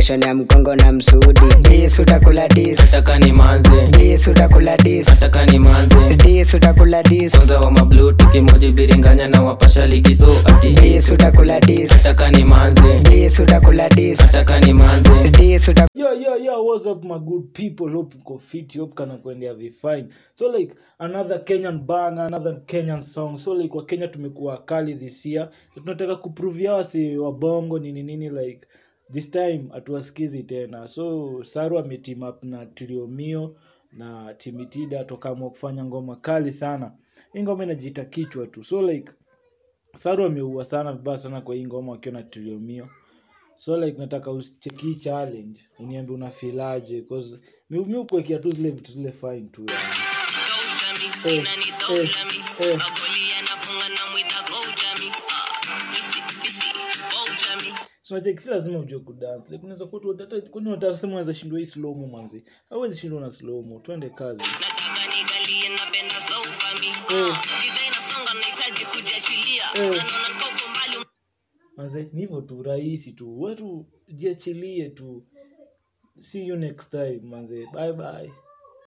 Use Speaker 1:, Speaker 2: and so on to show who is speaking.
Speaker 1: combination ya mkongo na msudi. Dis utakula dis,
Speaker 2: nataka ni manze.
Speaker 1: Dis utakula dis,
Speaker 2: nataka ni manze.
Speaker 1: Dis utakula dis,
Speaker 2: kwanza wa mablu tikimoji biringanya na wapasha ligi so ati.
Speaker 1: Dis utakula dis,
Speaker 2: nataka ni manze.
Speaker 1: Dis utakula dis,
Speaker 2: nataka ni manze.
Speaker 1: Dis utakula.
Speaker 3: Yo, what's up my good people? Hope you go fit, hope kana kuendea vi fine. So like another Kenyan banger, another Kenyan song. So like wa Kenya tumekuwa kali this year. Tunataka kuprove yao si wa bongo nini like this time atuwasikizi tena. So Ssaru ameteam up na Trio Mio na Timmy Tdat tokamwa kufanya ngoma kali sana. Hii ngoma inajiita Kichwa tu. So like Ssaru ameua sana vibaya sana kwa hii ngoma akiwa na Trio Mio. So like nataka usicheki challenge uniambe una feel aje cause mimi ukuwekea tu zile vitu zile fine tu so check si lazima ujue kudance like unaweza kuwa tu hata kwani unataka sema unaweza shindwa hii slow mo manzi hauwezi shindwa na slow mo twende kazi nataka nigalie napenda sofa mi design songa nahitaji kujiachilia naona niko mbali manze ni hivyo tu rahisi tu watu jiachilie tu see you next time manze bye